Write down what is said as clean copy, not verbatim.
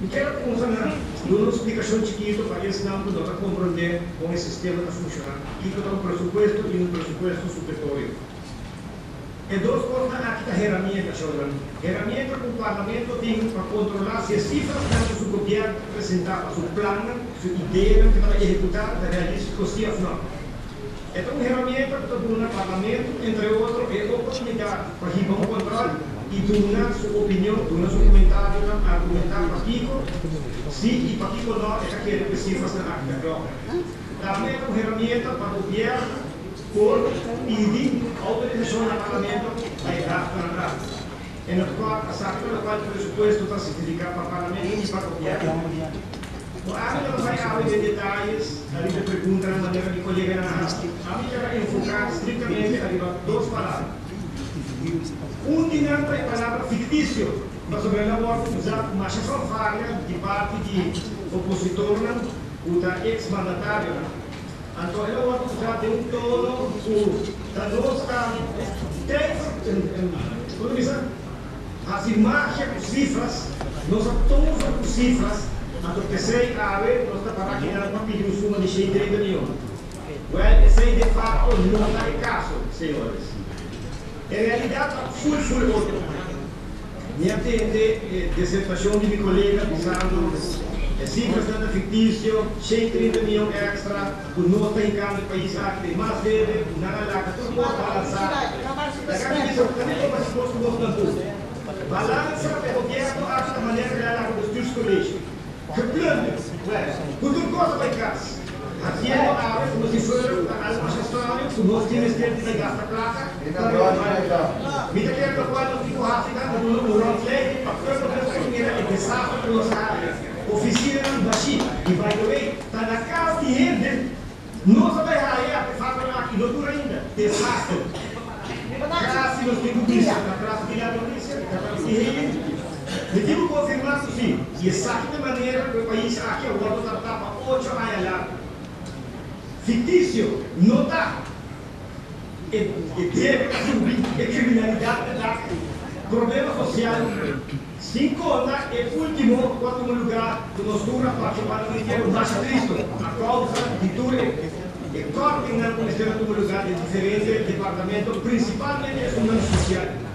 quero uma explicação chiquita para esse não poder compreender como esse sistema está funcionando. E que um presupuesto e um presupuesto supletório. E duas coisas aqui da ferramenta, children. Ferramenta que o parlamento tem para controlar se as cifras que o governo apresentar, seu plano, sua ideia que vai executar, está realístico sim ou não. Então, uma ferramenta que está no parlamento, entre outros, é a oportunidade para que um controle e dar sua opinião, dar seu comentário, argumentar para Kiko, se e para Kiko não é aquele que cifras na acta própria. Também é uma ferramenta para o governo por pedir autorização no parlamento para ir para atrás. E no qual a sacra do qual o presupuesto está certificado para o parlamento e para o governo. A mim não vai abrir detalhes, ali me pergunta na maneira de colega na raça. A mim vai enfocar estritamente ali duas palavras. Dinheiro é a palavra fictício, mas sobre ela vou usar uma fanfarra de parte de opositor ou da ex-mandatário. Então ela vai usar de um tono da nossa as imagens com cifras, nós estamos com cifras. Então, pensei a ver, nós estamos para aqui na pedir um suma de 630 milhões. Well, esse de fato não está em caso, senhores. Em realidade, full outro. Minha dissertação de meu colega dizendo cifras de fictício, 630 milhões extra, o nosso tem câmbio de país aqui, mais dele, nada lá, tudo pode balançar. Da cabeça, também como se fosse o nosso balança o governo da maneira que ela com os colégios. Que plano? Quando coisa vai casa? Haciendo a veces como si fuera algo más extraño, su voz tiene que gastar plata. Mira que lo cual los tipos africanos no lo play, para que mira empezar con los oficina baixi e vai também tá na casa de gente não sabe aí a falar aqui não dura ainda desastre casi nos tem polícia na praça de lá polícia e digo confirmar sim e exata maneira que o país aqui o outro tá para 8 anos lá fictício não tá e criminalidade da problema social 5 é o último, quarto lugar, que nós dura participar do dinheiro mais triste, a causa de tudo é coordenar o Ministério do lugar de diferentes departamentos, principalmente a Segurança Social.